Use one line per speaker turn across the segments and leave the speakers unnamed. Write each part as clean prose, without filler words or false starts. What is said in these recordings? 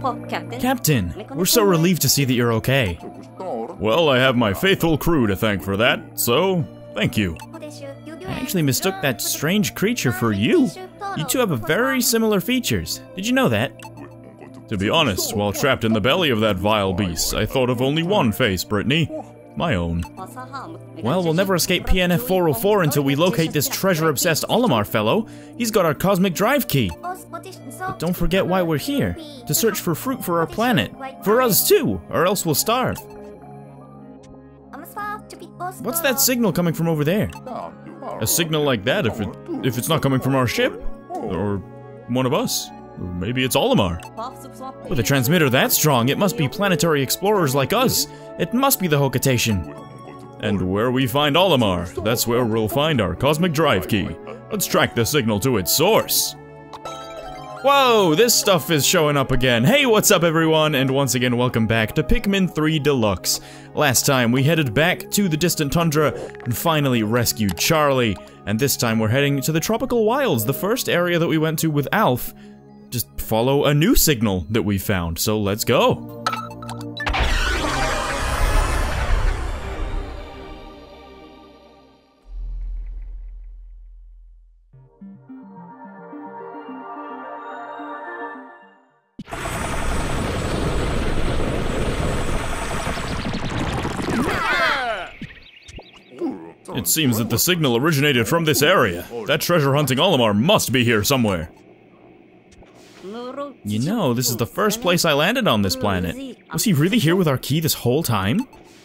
Captain, we're so relieved to see that you're okay.
Well, I have my faithful crew to thank for that, so thank you.
I actually mistook that strange creature for you. You two have very similar features. Did you know that?
To be honest, while trapped in the belly of that vile beast, I thought of only one face, Brittany. My own.
Well, we'll never escape PNF 404 until we locate this treasure-obsessed Olimar fellow. He's got our cosmic drive key. But don't forget why we're here. To search for fruit for our planet. For us too, or else we'll starve. What's that signal coming from over there?
A signal like that if it's not coming from our ship? Or one of us? Or maybe it's Olimar.
With a transmitter that strong, it must be planetary explorers like us. It must be the Hokotation.
And where we find Olimar, that's where we'll find our cosmic drive key. Let's track the signal to its source.
Whoa, this stuff is showing up again. Hey, what's up everyone, and once again welcome back to Pikmin 3 Deluxe. Last time we headed back to the distant tundra and finally rescued Charlie. And this time we're heading to the tropical wilds, the first area that we went to with Alf. Just follow a new signal that we found, so let's go.
It seems that the signal originated from this area. That treasure-hunting Olimar must be here somewhere.
You know, this is the first place I landed on this planet. Was he really here with our key this whole time?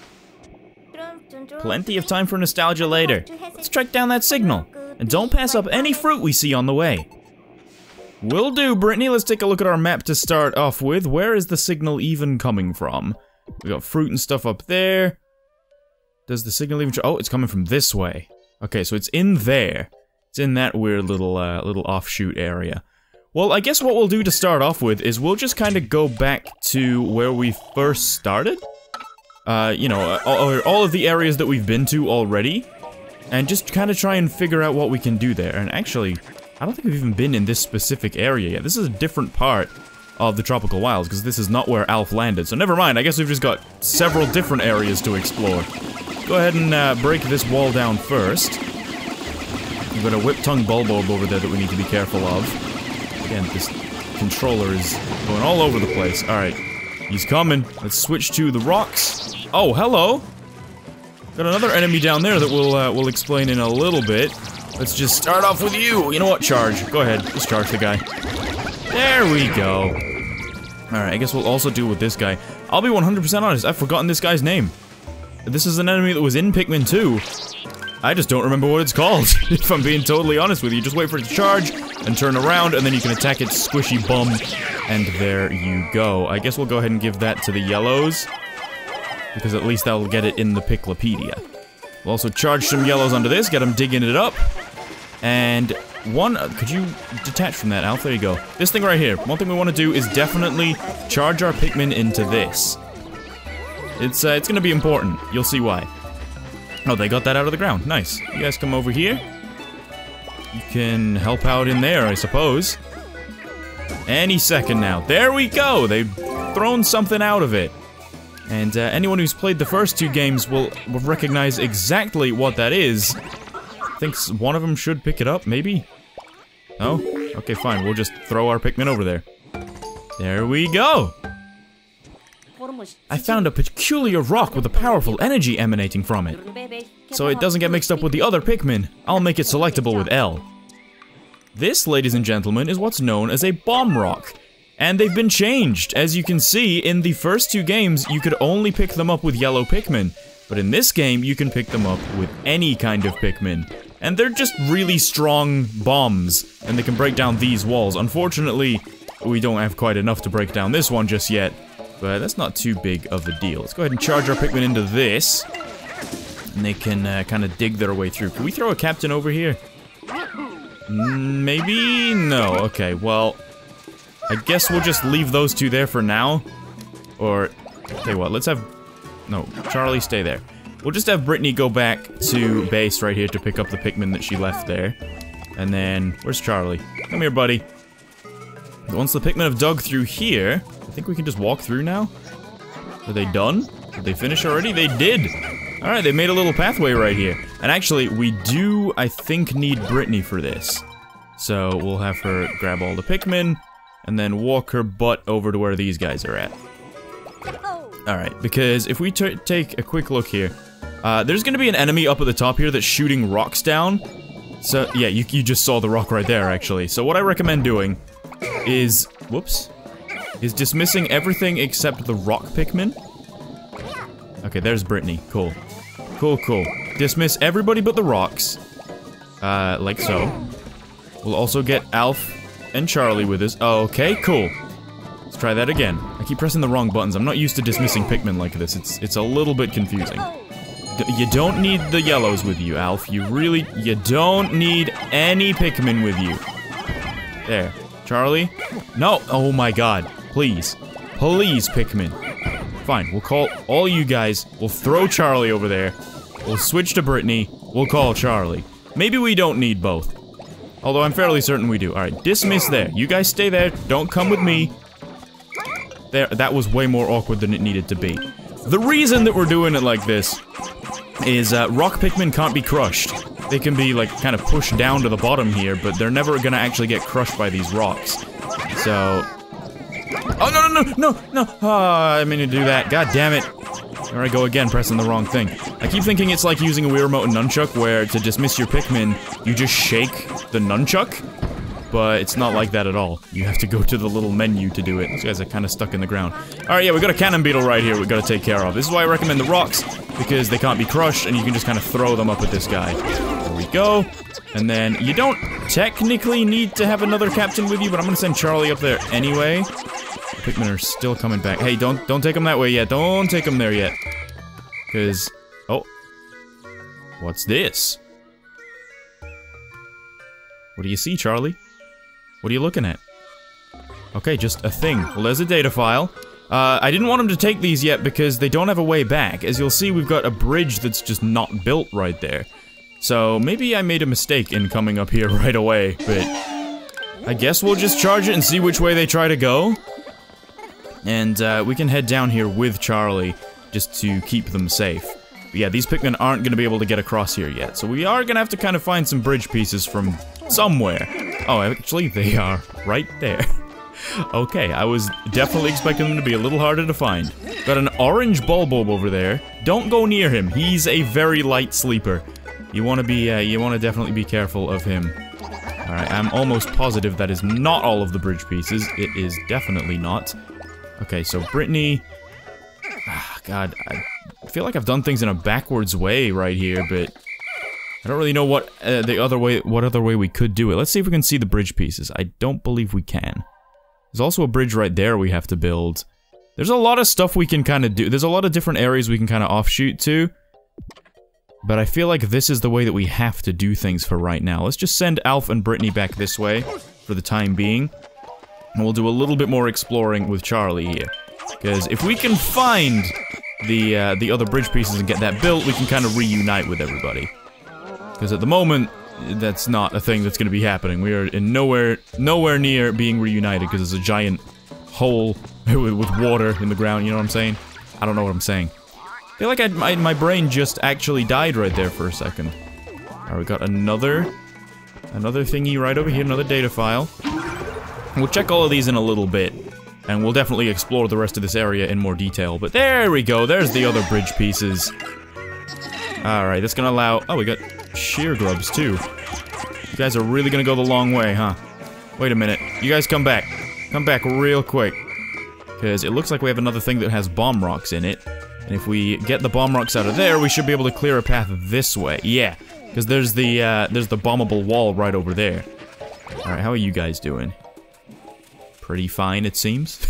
Plenty of time for nostalgia later. Let's track down that signal. And don't pass up any fruit we see on the way. Will do, Brittany. Let's take a look at our map to start off with. Where is the signal even coming from? We got fruit and stuff up there. Does the signal even... Oh, it's coming from this way. Okay, so it's in there. It's in that weird little offshoot area. Well, I guess what we'll do to start off with is we'll just kind of go back to where we first started. You know, all of the areas that we've been to already. And just kind of try and figure out what we can do there. And actually, I don't think we've even been in this specific area yet. This is a different part of the tropical wilds, because this is not where Alf landed. So never mind, I guess we've just got several different areas to explore. Go ahead and break this wall down first. We've got a whip-tongue Bulbob over there that we need to be careful of. Again, this controller is going all over the place. Alright, he's coming. Let's switch to the rocks. Oh, hello! Got another enemy down there that we'll explain in a little bit. Let's just start off with you! You know what? Charge. Go ahead. Just charge the guy. There we go. Alright, I guess we'll also do with this guy. I'll be 100% honest, I've forgotten this guy's name. This is an enemy that was in Pikmin 2. I just don't remember what it's called, if I'm being totally honest with you. Just wait for it to charge, and turn around, and then you can attack its squishy bum. And there you go. I guess we'll go ahead and give that to the yellows, because at least that'll get it in the Piklopedia. We'll also charge some yellows onto this, get them digging it up. And one, could you detach from that, Alf? There you go. This thing right here, one thing we want to do is definitely charge our Pikmin into this. It's gonna be important. You'll see why. Oh, they got that out of the ground. Nice. You guys come over here. You can help out in there, I suppose. Any second now. There we go! They've thrown something out of it. And anyone who's played the first two games will recognize exactly what that is. I think one of them should pick it up, maybe? Oh? Okay, fine. We'll just throw our Pikmin over there. There we go! I found a peculiar rock with a powerful energy emanating from it. So it doesn't get mixed up with the other Pikmin, I'll make it selectable with L. This, ladies and gentlemen, is what's known as a bomb rock. And they've been changed. As you can see, in the first two games, you could only pick them up with yellow Pikmin. But in this game, you can pick them up with any kind of Pikmin. And they're just really strong bombs, and they can break down these walls. Unfortunately, we don't have quite enough to break down this one just yet. But that's not too big of a deal. Let's go ahead and charge our Pikmin into this. And they can kind of dig their way through. Can we throw a captain over here? Maybe? No. Okay, well, I guess we'll just leave those two there for now. Or, tell you what, let's have... No, Charlie, stay there. We'll just have Brittany go back to base right here to pick up the Pikmin that she left there. And then, where's Charlie? Come here, buddy. Once the Pikmin have dug through here, I think we can just walk through now. Are they done? Did they finish already? They did! Alright, they made a little pathway right here. And actually, we do, I think, need Brittany for this. So, we'll have her grab all the Pikmin, and then walk her butt over to where these guys are at. Alright, because if we take a quick look here, there's gonna be an enemy up at the top here that's shooting rocks down. So, yeah, you just saw the rock right there, actually. So what I recommend doing is, whoops, is dismissing everything except the rock Pikmin. Okay, there's Brittany. Cool. Cool, cool. Dismiss everybody but the rocks. Like so. We'll also get Alf and Charlie with us. Okay, cool. Let's try that again. I keep pressing the wrong buttons. I'm not used to dismissing Pikmin like this. It's a little bit confusing. You don't need the yellows with you, Alf. You don't need any Pikmin with you. There. Charlie? No! Oh my god. Please. Please, Pikmin. Fine, we'll call all you guys. We'll throw Charlie over there. We'll switch to Brittany. We'll call Charlie. Maybe we don't need both. Although I'm fairly certain we do. Alright, dismiss there. You guys stay there. Don't come with me. There, that was way more awkward than it needed to be. The reason that we're doing it like this is, rock Pikmin can't be crushed. They can be, like, kind of pushed down to the bottom here, but they're never gonna actually get crushed by these rocks. So... Oh, no! Oh, I mean to do that. God damn it. There I go again, pressing the wrong thing. I keep thinking it's like using a Wii Remote and Nunchuck, where to dismiss your Pikmin, you just shake the Nunchuck. But it's not like that at all. You have to go to the little menu to do it. These guys are kind of stuck in the ground. Alright, yeah, we got a cannon beetle right here we gotta take care of. This is why I recommend the rocks, because they can't be crushed, and you can just kind of throw them up at this guy. There we go. And then, you don't technically need to have another captain with you, but I'm gonna send Charlie up there anyway. Pikmin are still coming back. Hey, don't take them that way yet. Don't take them there yet. Because... Oh. What's this? What do you see, Charlie? What are you looking at? Okay, just a thing. Well, there's a data file. I didn't want him to take these yet because they don't have a way back. As you'll see, we've got a bridge that's just not built right there. So, maybe I made a mistake in coming up here right away, but... I guess we'll just charge it and see which way they try to go. And, we can head down here with Charlie, just to keep them safe. But yeah, these Pikmin aren't gonna be able to get across here yet, so we are gonna have to kind of find some bridge pieces from somewhere. Oh, actually, they are right there. Okay, I was definitely expecting them to be a little harder to find. Got an orange Bulbob over there. Don't go near him. He's a very light sleeper. You wanna definitely be careful of him. Alright, I'm almost positive that is not all of the bridge pieces. It is definitely not. Okay, so Brittany... Ah, God, I feel like I've done things in a backwards way right here, but... I don't really know what other way we could do it. Let's see if we can see the bridge pieces. I don't believe we can. There's also a bridge right there we have to build. There's a lot of stuff we can kind of do. There's a lot of different areas we can kind of offshoot to. But I feel like this is the way that we have to do things for right now. Let's just send Alf and Brittany back this way for the time being. And we'll do a little bit more exploring with Charlie here. Because if we can find the other bridge pieces and get that built, we can kind of reunite with everybody. Because at the moment, that's not a thing that's going to be happening. We are in nowhere near being reunited because there's a giant hole with water in the ground, you know what I'm saying? I don't know what I'm saying. I feel like my brain just actually died right there for a second. Alright, we got another thingy right over here, another data file. We'll check all of these in a little bit, and we'll definitely explore the rest of this area in more detail. But there we go, there's the other bridge pieces. Alright, that's gonna allow... Oh, we got sheer grubs, too. You guys are really gonna go the long way, huh? Wait a minute. You guys come back. Come back real quick. Because it looks like we have another thing that has bomb rocks in it. And if we get the bomb rocks out of there, we should be able to clear a path this way. Yeah, because there's the bombable wall right over there. Alright, how are you guys doing? Pretty fine, it seems.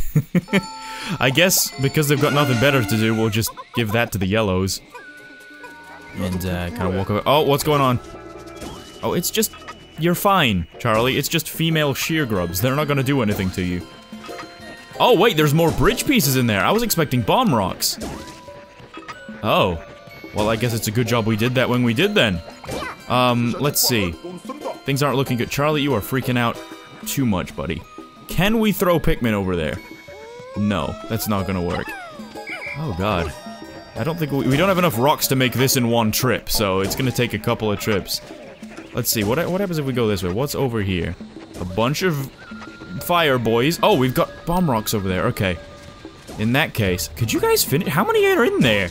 I guess because they've got nothing better to do, we'll just give that to the yellows. And, kind of walk over. Oh, what's going on? Oh, it's just... You're fine, Charlie. It's just female sheer grubs. They're not gonna do anything to you. Oh, wait, there's more bridge pieces in there. I was expecting bomb rocks. Oh. Well, I guess it's a good job we did that when we did then. Let's see. Things aren't looking good. Charlie, you are freaking out too much, buddy. Can we throw Pikmin over there? No, that's not gonna work. Oh god. I don't think we don't have enough rocks to make this in one trip, so it's gonna take a couple of trips. Let's see, what happens if we go this way? What's over here? A bunch of fire boys. Oh, we've got bomb rocks over there, okay. In that case, could you guys finish? How many are in there?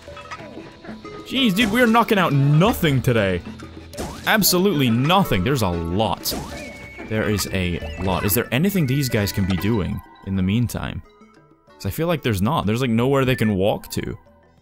Jeez, dude, we're knocking out nothing today. Absolutely nothing. There's a lot. There is a lot. Is there anything these guys can be doing in the meantime? Because I feel like there's not. There's like nowhere they can walk to.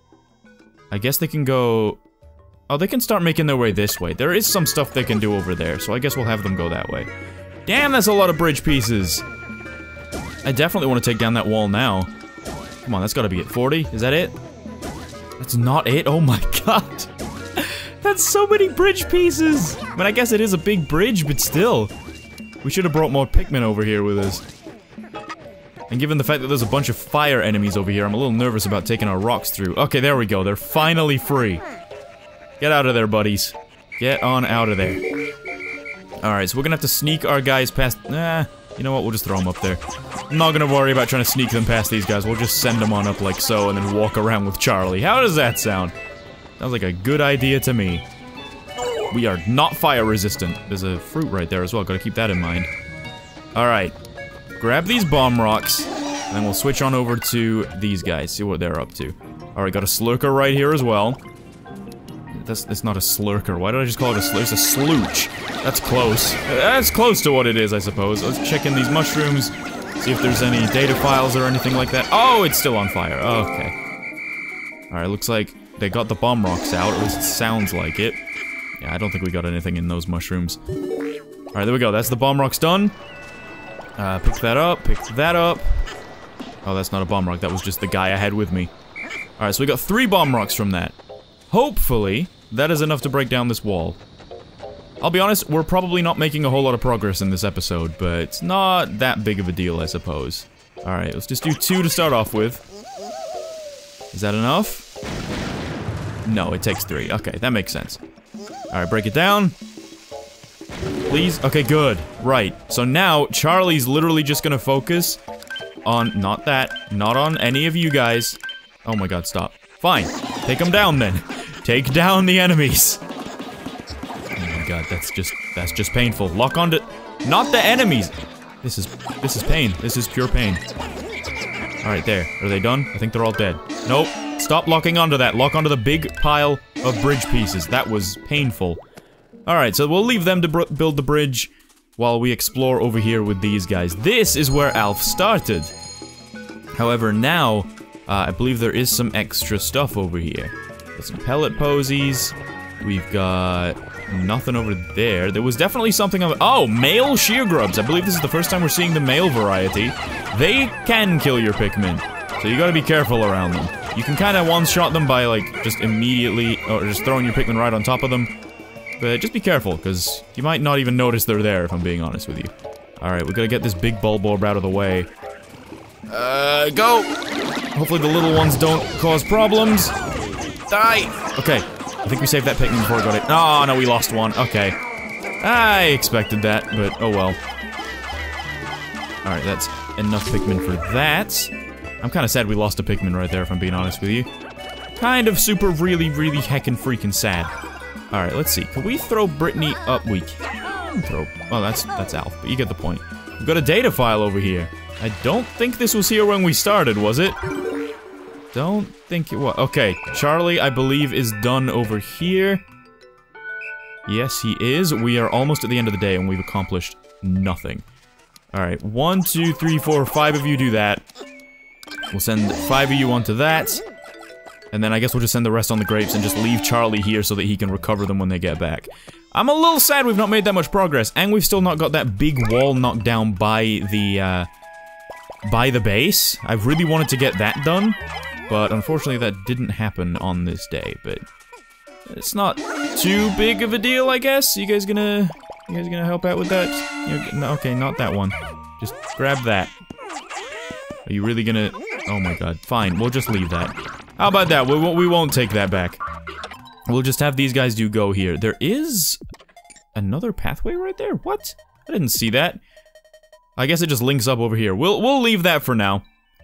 I guess they can go... Oh, they can start making their way this way. There is some stuff they can do over there, so I guess we'll have them go that way. Damn, that's a lot of bridge pieces. I definitely want to take down that wall now. Come on, that's gotta be it. 40? Is that it? That's not it? Oh my god. That's so many bridge pieces. I mean, I guess it is a big bridge, but still. We should have brought more Pikmin over here with us. And given the fact that there's a bunch of fire enemies over here, I'm a little nervous about taking our rocks through. Okay, there we go. They're finally free. Get out of there, buddies. Get on out of there. Alright, so we're gonna have to sneak our guys past... Nah, you know what? We'll just throw them up there. I'm not gonna worry about trying to sneak them past these guys. We'll just send them on up like so and then walk around with Charlie. How does that sound? Sounds like a good idea to me. We are not fire resistant. There's a fruit right there as well. Gotta keep that in mind. Alright. Grab these bomb rocks, and then we'll switch on over to these guys, see what they're up to. Alright, got a slurker right here as well. That's not a slurker. Why did I just call it a slurker? It's a slooch. That's close. That's close to what it is, I suppose. Let's check in these mushrooms, see if there's any data files or anything like that. Oh, it's still on fire. Okay. Alright, looks like they got the bomb rocks out, or at least it sounds like it. Yeah, I don't think we got anything in those mushrooms. Alright, there we go. That's the bomb rocks done. Pick that up, pick that up. Oh, that's not a bomb rock, that was just the guy I had with me. Alright, so we got 3 bomb rocks from that. Hopefully, that is enough to break down this wall. I'll be honest, we're probably not making a whole lot of progress in this episode, but it's not that big of a deal, I suppose. Alright, let's just do 2 to start off with. Is that enough? No, it takes 3. Okay, that makes sense. Alright, break it down. Please? Okay, good. Right. So now, Charlie's literally just gonna focus on... Not that. Not on any of you guys. Oh my god, stop. Fine. Take them down, then. Take down the enemies. Oh my god, that's just painful. Lock onto... Not the enemies! This is pain. This is pure pain. Alright, there. Are they done? I think they're all dead. Nope. Stop locking onto that. Lock onto the big pile of bridge pieces. That was painful. Alright, so we'll leave them to build the bridge while we explore over here with these guys. This is where Alf started. However, now, I believe there is some extra stuff over here. There's some pellet posies. We've got nothing over there. There was definitely something of... Oh, male shear grubs. I believe this is the first time we're seeing the male variety. They can kill your Pikmin, so you gotta be careful around them. You can kind of one-shot them by, like, just immediately... Or just throwing your Pikmin right on top of them. But just be careful, because you might not even notice they're there, if I'm being honest with you. Alright, we gotta get this big Bulborb out of the way. Go! Hopefully the little ones don't cause problems. Die! Okay, I think we saved that Pikmin before it got it. Oh, no, we lost one. Okay. I expected that, but oh well. Alright, that's enough Pikmin for that. I'm kinda sad we lost a Pikmin right there, if I'm being honest with you. Kind of super really heckin' freaking sad. Alright, let's see. Can we throw Brittany up? We can throw... Oh, that's Alf, but you get the point. We've got a data file over here. I don't think this was here when we started, was it? Don't think it was. Okay, Charlie, I believe, is done over here. Yes, he is. We are almost at the end of the day, and we've accomplished nothing. Alright, 1, 2, 3, 4, 5 of you do that. We'll send 5 of you onto that. And then I guess we'll just send the rest on the grapes and just leave Charlie here so that he can recover them when they get back. I'm a little sad we've not made that much progress, and we've still not got that big wall knocked down by the base. I really wanted to get that done, but unfortunately that didn't happen on this day, but it's not too big of a deal, I guess. You guys gonna help out with that? No, okay, not that one. Just grab that. Are you really gonna... Oh my god, fine, we'll just leave that. How about that? We won't take that back. We'll just have these guys go here. There is another pathway right there? What? I didn't see that. I guess it just links up over here. We'll leave that for now.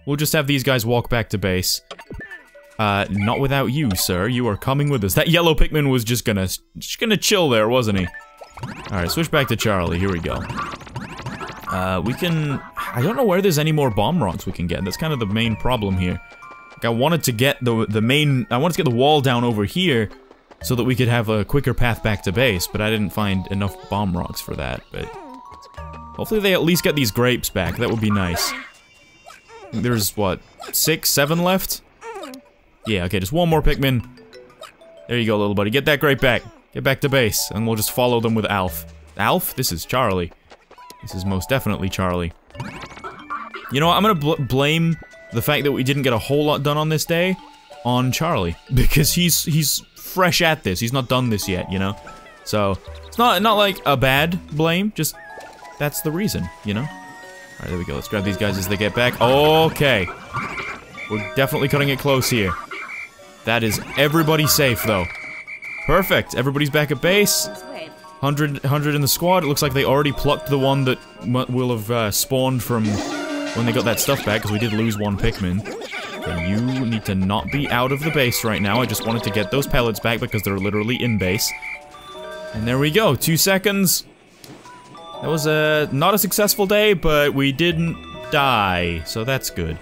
We'll just have these guys walk back to base. Not without you, sir. You are coming with us. That yellow Pikmin was just gonna chill there, wasn't he? Alright, switch back to Charlie. Here we go. We can... I don't know where there's any more bomb rocks we can get. That's kind of the main problem here. Like, I wanted to get the main... I wanted to get the wall down over here so that we could have a quicker path back to base, but I didn't find enough bomb rocks for that, but... Hopefully they at least get these grapes back. That would be nice. There's, what, 6, 7 left? Yeah, okay, just one more Pikmin. There you go, little buddy. Get that grape back. Get back to base, and we'll just follow them with Alf. Alf? This is Charlie. This is most definitely Charlie. You know what, I'm gonna blame the fact that we didn't get a whole lot done on this day on Charlie. Because he's fresh at this. He's not done this yet, you know? So, it's not like a bad blame, just that's the reason, you know? Alright, there we go. Let's grab these guys as they get back. Okay. We're definitely cutting it close here. That is everybody safe, though. Perfect. Everybody's back at base. 100 in the squad. It looks like they already plucked the one that will have spawned from when they got that stuff back, because we did lose one Pikmin. But you need to not be out of the base right now. I just wanted to get those pellets back because they're literally in base. And there we go. 2 seconds. That was not a successful day, but we didn't die, so that's good.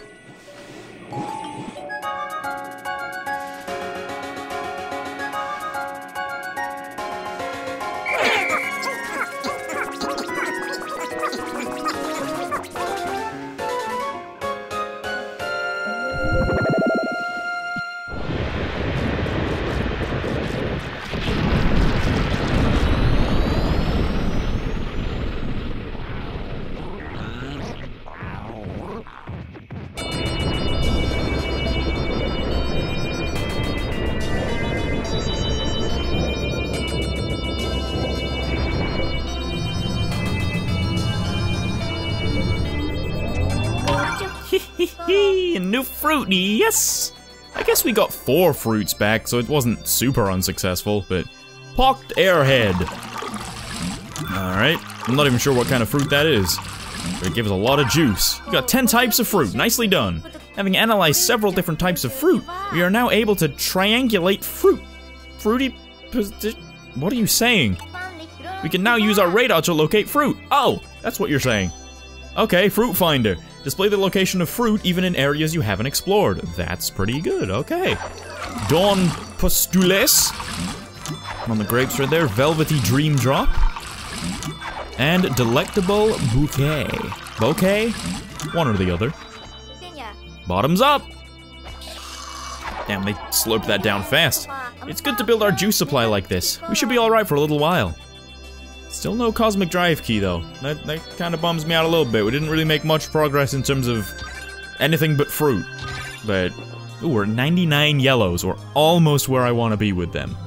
New fruit, yes! I guess we got 4 fruits back, so it wasn't super unsuccessful, but... Pocked Airhead. Alright, I'm not even sure what kind of fruit that is, but it gives a lot of juice. We got 10 types of fruit, nicely done. Having analyzed several different types of fruit, we are now able to triangulate fruit. Fruity... What are you saying? We can now use our radar to locate fruit. Oh, that's what you're saying. Okay, Fruit Finder. Display the location of fruit even in areas you haven't explored. That's pretty good, okay. Dawn Pustules. On the grapes right there. Velvety Dream Drop. And Delectable Bouquet. Bouquet? One or the other. Bottoms up! Damn, they slurped that down fast. It's good to build our juice supply like this. We should be alright for a little while. Still no Cosmic Drive Key, though. That kind of bums me out a little bit. We didn't really make much progress in terms of anything but fruit. But, ooh, we're at 99 yellows. We're almost where I want to be with them.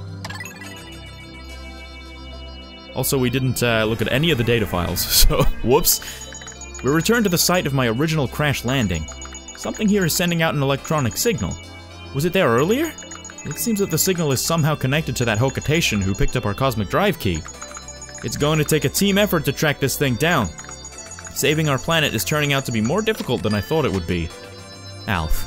Also, we didn't look at any of the data files, so whoops. We returned to the site of my original crash landing. Something here is sending out an electronic signal. Was it there earlier? It seems that the signal is somehow connected to that Hokotation who picked up our Cosmic Drive Key. It's going to take a team effort to track this thing down. Saving our planet is turning out to be more difficult than I thought it would be. Alf.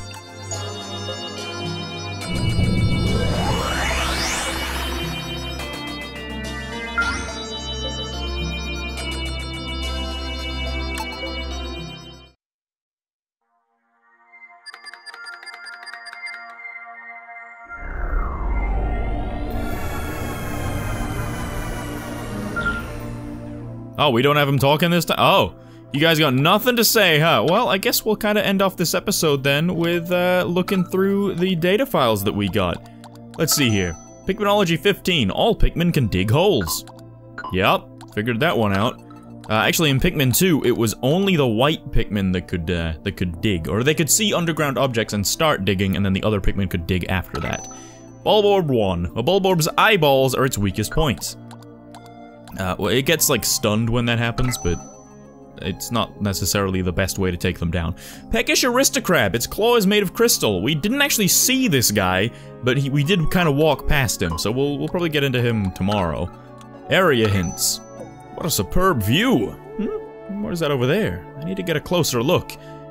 Oh, we don't have him talking this time? Oh, you guys got nothing to say, huh? Well, I guess we'll kind of end off this episode then with looking through the data files that we got. Let's see here. Pikminology 15. All Pikmin can dig holes. Yep, figured that one out. Actually, in Pikmin 2, it was only the white Pikmin that could dig, or they could see underground objects and start digging, and then the other Pikmin could dig after that. Bulborb 1. A Bulborb's eyeballs are its weakest points. Well, it gets, like, stunned when that happens, but it's not necessarily the best way to take them down. Peckish Aristocrab, its claw is made of crystal. We didn't actually see this guy, but we did kind of walk past him, so we'll probably get into him tomorrow. Area hints. What a superb view! What is that over there? I need to get a closer look.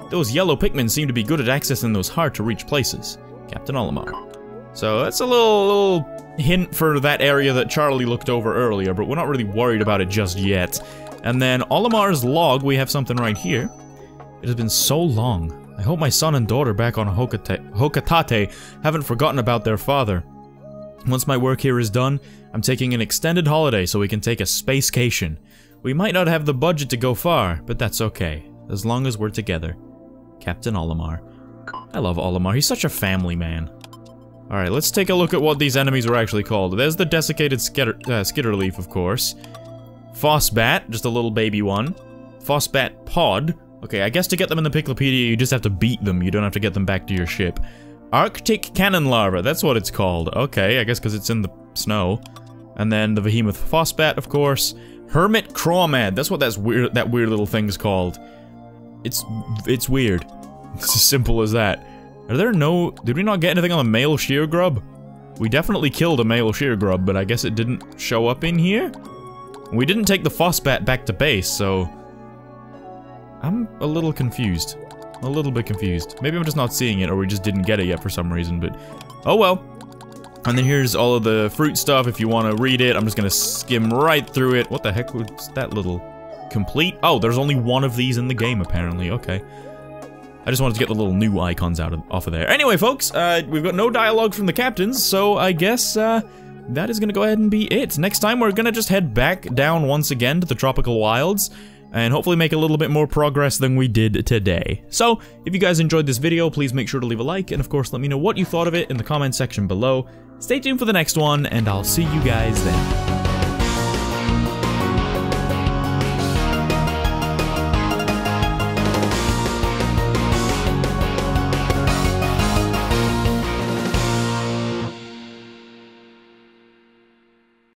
Those yellow Pikmin seem to be good at accessing those hard-to-reach places. Captain Olimar. So that's a little hint for that area that Charlie looked over earlier, but we're not really worried about it just yet. And then Olimar's log, we have something right here. It has been so long. I hope my son and daughter back on Hocotate haven't forgotten about their father. Once my work here is done, I'm taking an extended holiday so we can take a spacecation. We might not have the budget to go far, but that's okay, as long as we're together. Captain Olimar. I love Olimar, he's such a family man. Alright, let's take a look at what these enemies were actually called. There's the desiccated Skitterleaf, of course. Phosbat, just a little baby one. Phosbat Pod. Okay, I guess to get them in the Piclopedia, you just have to beat them. You don't have to get them back to your ship. Arctic Cannon Larva, that's what it's called. Okay, I guess because it's in the snow. And then the Behemoth Phosbat, of course. Hermit Crawmad, that's what that weird little thing's called. It's weird. It's as simple as that. Are there no... Did we not get anything on the male Sheargrub? We definitely killed a male Sheargrub, but I guess it didn't show up in here? We didn't take the Phosbat back to base, so... I'm a little confused. A little bit confused. Maybe I'm just not seeing it, or we just didn't get it yet for some reason, but... Oh well. And then here's all of the fruit stuff if you want to read it. I'm just gonna skim right through it. What the heck was that little... Complete? Oh, there's only one of these in the game, apparently. Okay. I just wanted to get the little new icons off of there. Anyway, folks, we've got no dialogue from the captains, so I guess, that is gonna go ahead and be it. Next time, we're gonna just head back down once again to the Tropical Wilds, and hopefully make a little bit more progress than we did today. So, if you guys enjoyed this video, please make sure to leave a like, and of course let me know what you thought of it in the comment section below. Stay tuned for the next one, and I'll see you guys then.